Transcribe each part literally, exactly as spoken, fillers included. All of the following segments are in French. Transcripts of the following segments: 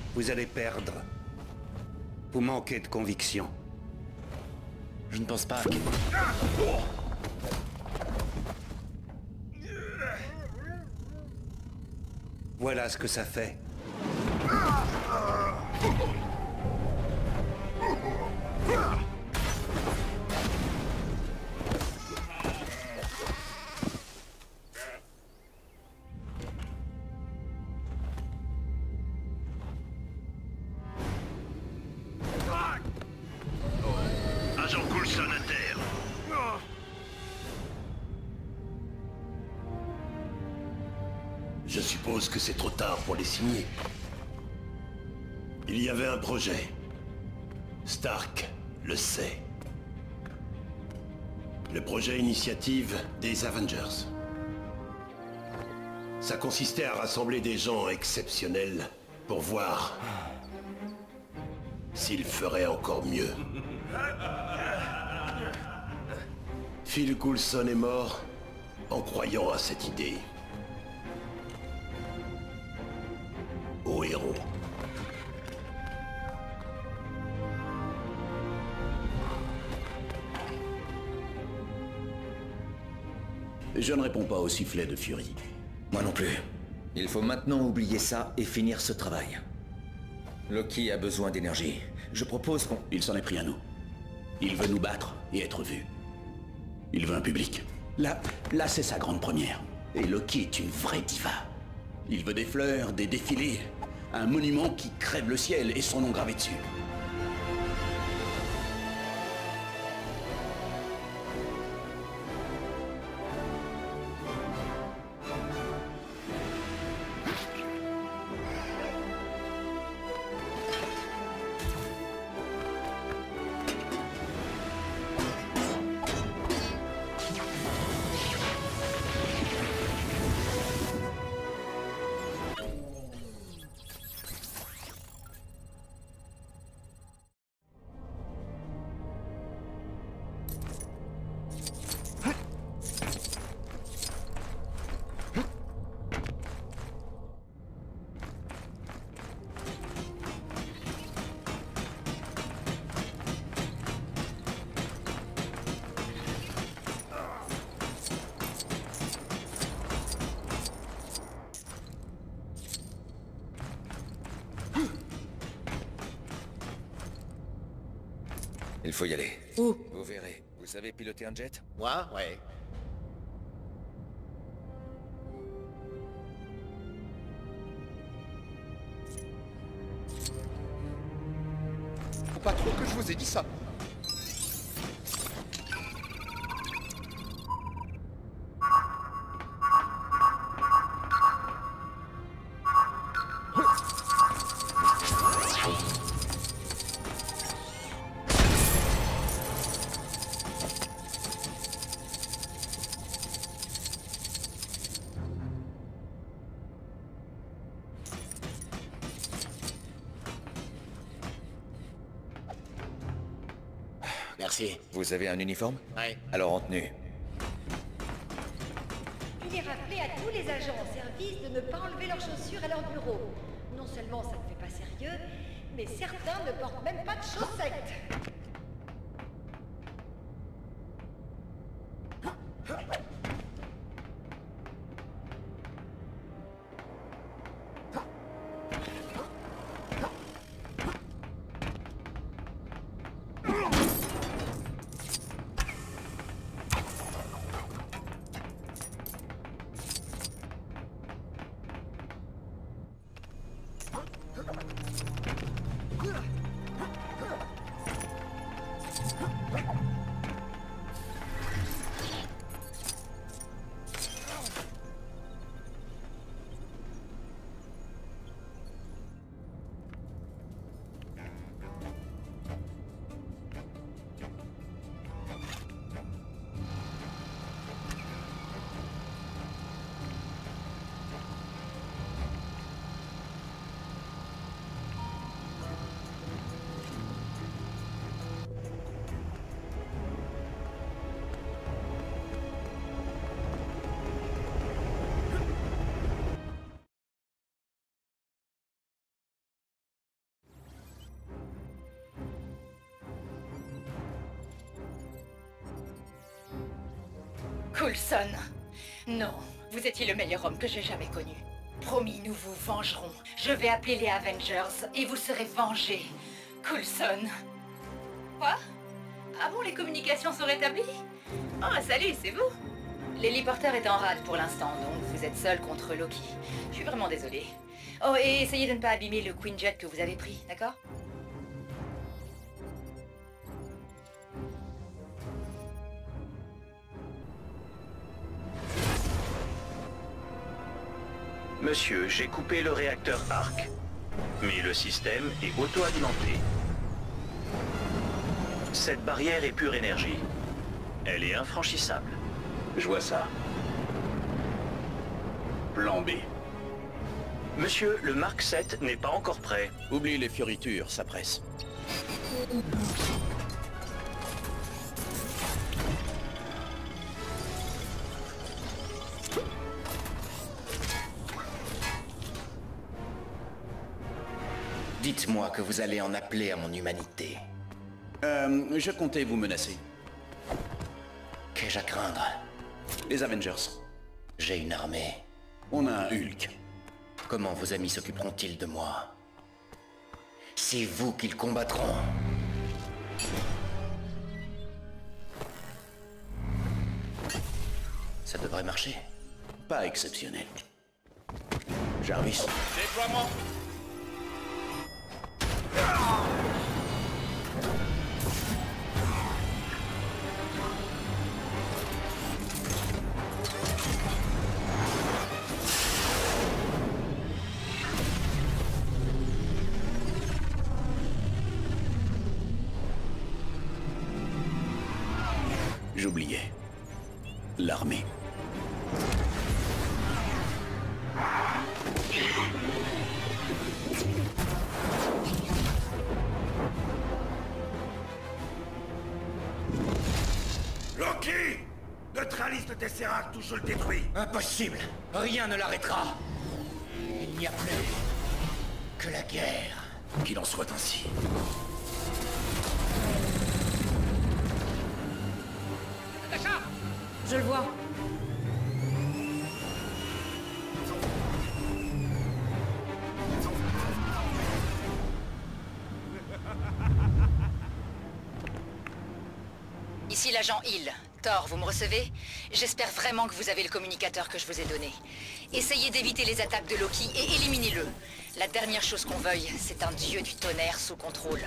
Vous allez perdre. Vous manquez de conviction. Je ne pense pas. Voilà ce que ça fait. Agent Coulson à terre. Je suppose que c'est trop tard pour les signer. Il y avait un projet. Stark le sait. Le projet initiative des Avengers. Ça consistait à rassembler des gens exceptionnels pour voir s'ils feraient encore mieux. Phil Coulson est mort en croyant à cette idée. Au héros. Je ne réponds pas au sifflet de Fury. Moi non plus. Il faut maintenant oublier ça et finir ce travail. Loki a besoin d'énergie. Je propose qu'on... Il s'en est pris à nous. Il veut nous battre et être vu. Il veut un public. Là, là c'est sa grande première. Et Loki est une vraie diva. Il veut des fleurs, des défilés, un monument qui crève le ciel et son nom gravé dessus. Il faut y aller. Où? Vous verrez. Vous savez piloter un jet? Moi, ouais. Faut pas trop que je vous ai dit ça. Merci. Vous avez un uniforme? Ouais. Alors en tenue. Il est rappelé à tous les agents en service de ne pas enlever leurs chaussures à leur bureau. Non seulement ça ne fait pas sérieux, mais certains ne portent même pas de chaussettes. Coulson. Non, vous étiez le meilleur homme que j'ai jamais connu. Promis, nous vous vengerons. Je vais appeler les Avengers et vous serez vengés. Coulson. Quoi? Ah bon, les communications sont rétablies? Oh, salut, c'est vous? L'héliporteur est en rade pour l'instant, donc vous êtes seul contre Loki. Je suis vraiment désolée. Oh, et essayez de ne pas abîmer le Quinjet que vous avez pris, d'accord? Monsieur, j'ai coupé le réacteur Arc. Mais le système est auto-alimenté. Cette barrière est pure énergie. Elle est infranchissable. Je vois ça. Plan B. Monsieur, le Mark sept n'est pas encore prêt. Oublie les fioritures, ça presse. Dites-moi que vous allez en appeler à mon humanité. Euh, je comptais vous menacer. Qu'ai-je à craindre? Les Avengers. J'ai une armée. On a un Hulk. Comment vos amis s'occuperont-ils de moi? C'est vous qu'ils combattront. Ça devrait marcher. Pas exceptionnel. Jarvis. Déploiement. J'oubliais. L'armée. Loki! Neutralise le Tesseract ou je le détruis! Impossible! Rien ne l'arrêtera! Il n'y a plus que la guerre. Qu'il en soit ainsi. Je le vois. Ici l'agent Hill. Thor, vous me recevez? J'espère vraiment que vous avez le communicateur que je vous ai donné. Essayez d'éviter les attaques de Loki et éliminez-le. La dernière chose qu'on veuille, c'est un dieu du tonnerre sous contrôle.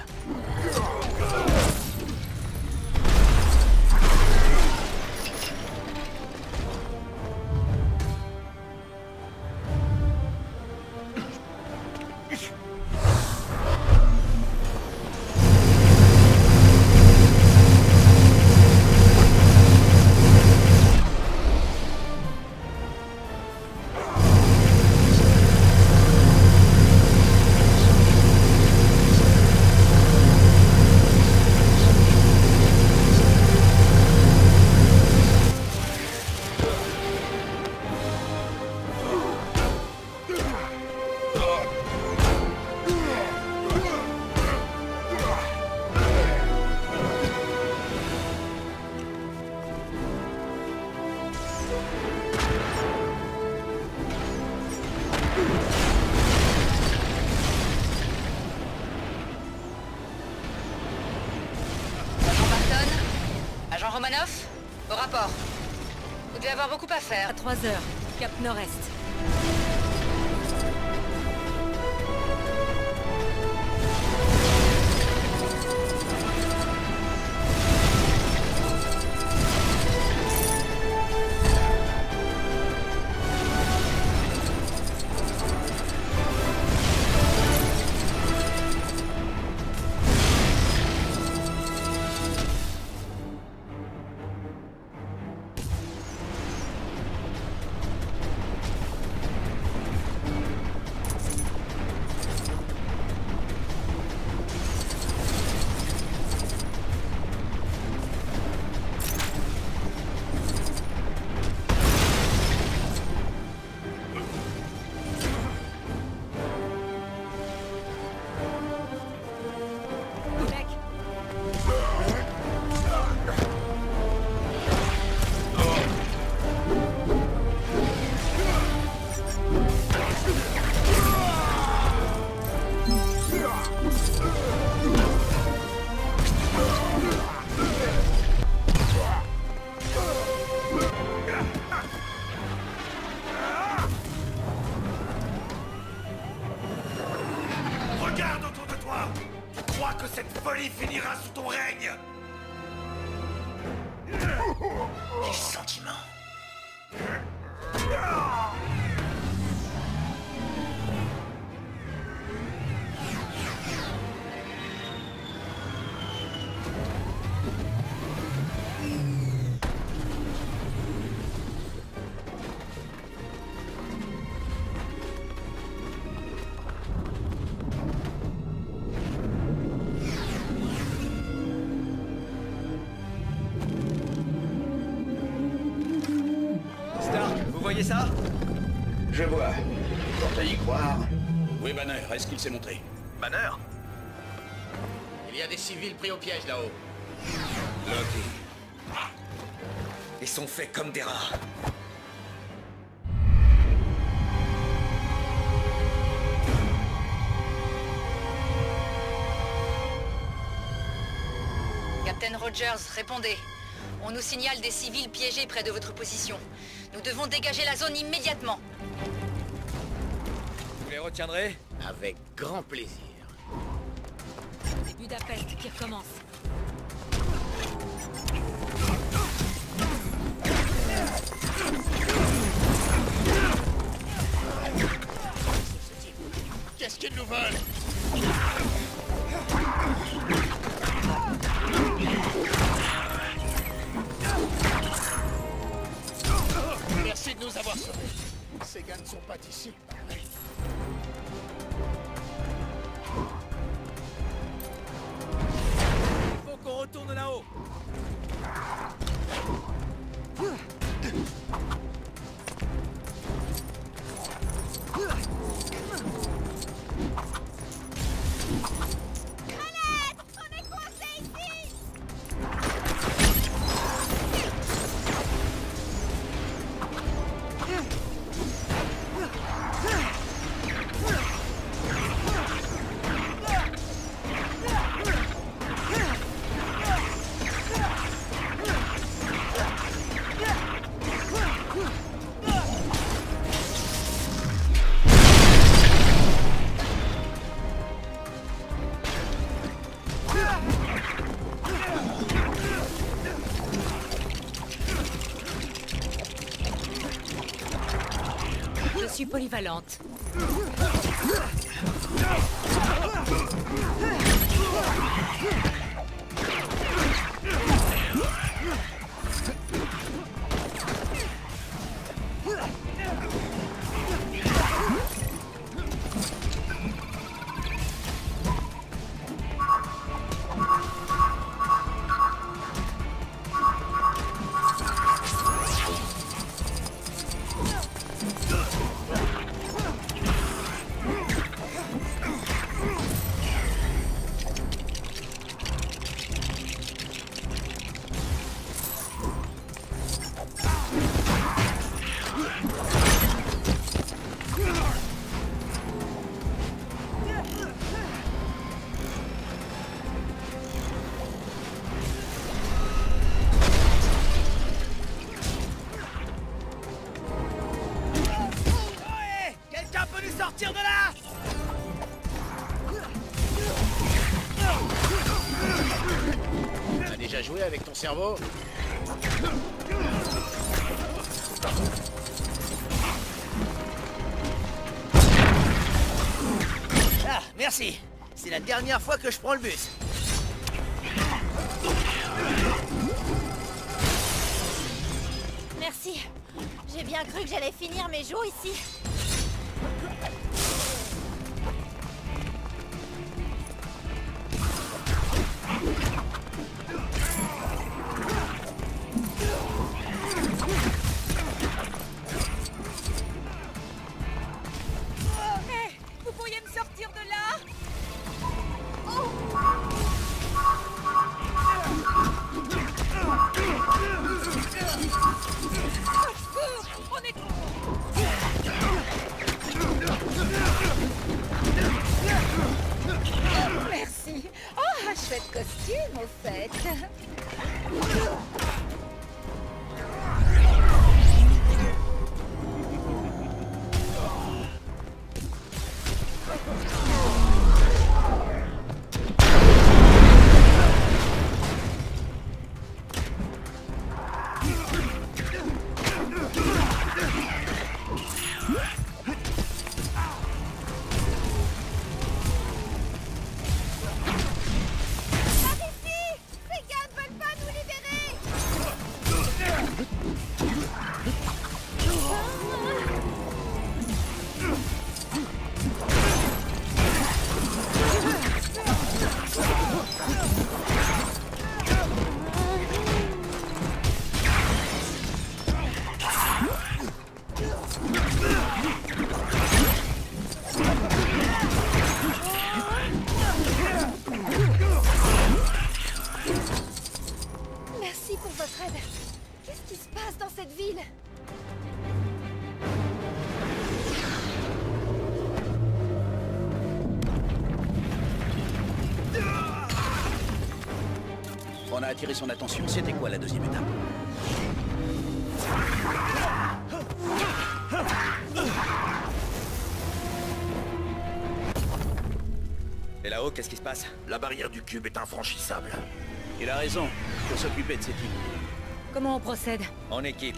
Romanoff, au rapport. Vous devez avoir beaucoup à faire. À trois heures, cap nord-est. des sentiments. Ça? Je vois. Pour te y croire. Oui, Banner, est-ce qu'il s'est montré? Banner? Il y a des civils pris au piège là-haut. Loki. Ils sont faits comme des rats. Captain Rogers, répondez. On nous signale des civils piégés près de votre position. Nous devons dégager la zone immédiatement. Vous les retiendrez? Avec grand plaisir. C'est Budapest qui recommence. Qu'est-ce qu'ils nous veulent? Merci de nous avoir sauvés. Ces gars ne sont pas d'ici. Il faut qu'on retourne là-haut. Je suis polyvalente. Sortir de là! T'as déjà joué avec ton cerveau? Ah, merci. C'est la dernière fois que je prends le bus. Merci. J'ai bien cru que j'allais finir mes jours ici. Hé, vous pourriez me sortir de là? On est... Merci. Oh, un chouette costume, au fait. Merci pour votre aide. Qu'est-ce qui se passe dans cette ville? On a attiré son attention. C'était quoi la deuxième étape? Et là-haut, qu'est-ce qui se passe? La barrière du cube est infranchissable. Il a raison. Faut s'occuper de ces types. Comment on procède? En équipe.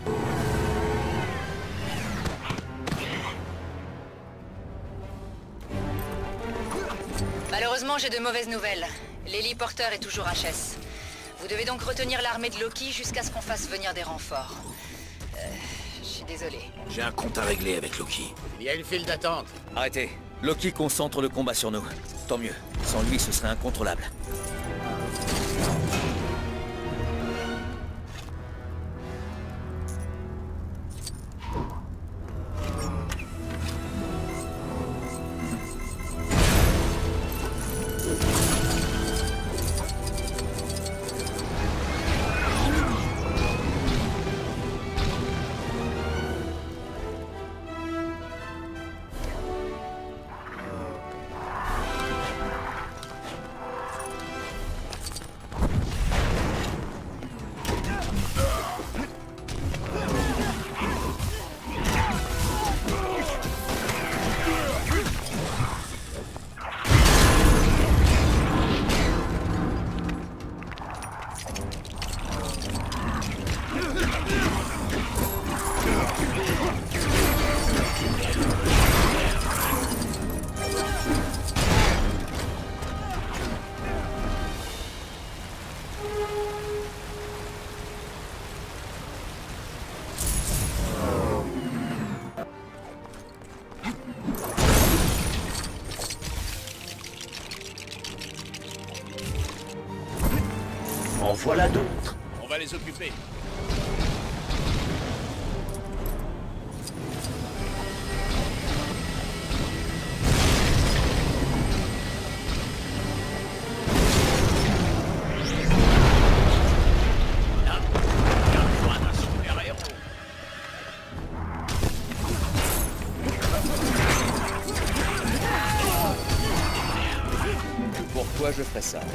Malheureusement, j'ai de mauvaises nouvelles. L'héliporteur est toujours H S. Vous devez donc retenir l'armée de Loki jusqu'à ce qu'on fasse venir des renforts. Euh, je suis désolé. J'ai un compte à régler avec Loki. Il y a une file d'attente. Arrêtez. Loki concentre le combat sur nous. Tant mieux. Sans lui, ce serait incontrôlable. En voilà d'autres. On va les occuper. Pourquoi je ferais ça?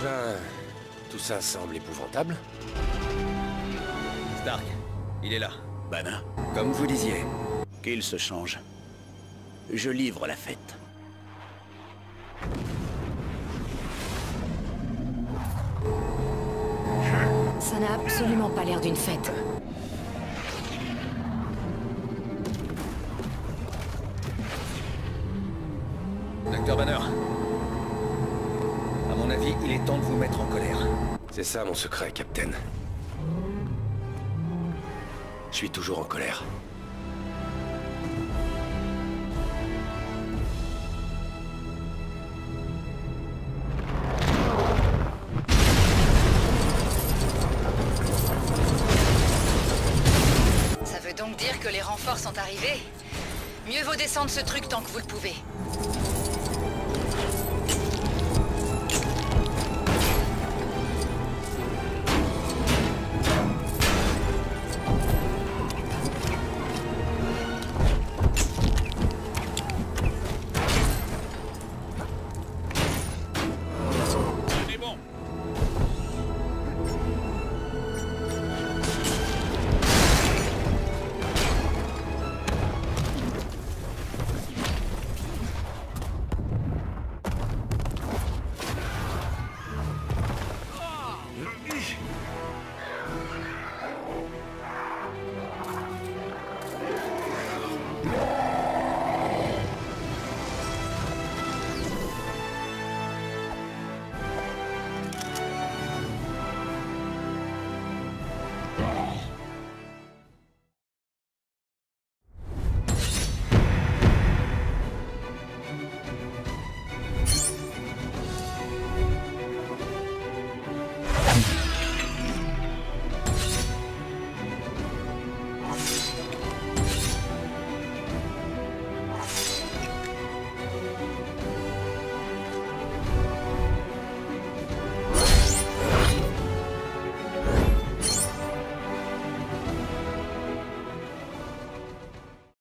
Enfin, tout ça semble épouvantable. Stark, il est là. Banner, Comme vous disiez. qu'il se change. Je livre la fête. Ça n'a absolument pas l'air d'une fête. Docteur Banner. À mon avis, il est temps de vous mettre en colère. C'est ça mon secret, Captain. Je suis toujours en colère. Ça veut donc dire que les renforts sont arrivés? Mieux vaut descendre ce truc tant que vous le pouvez.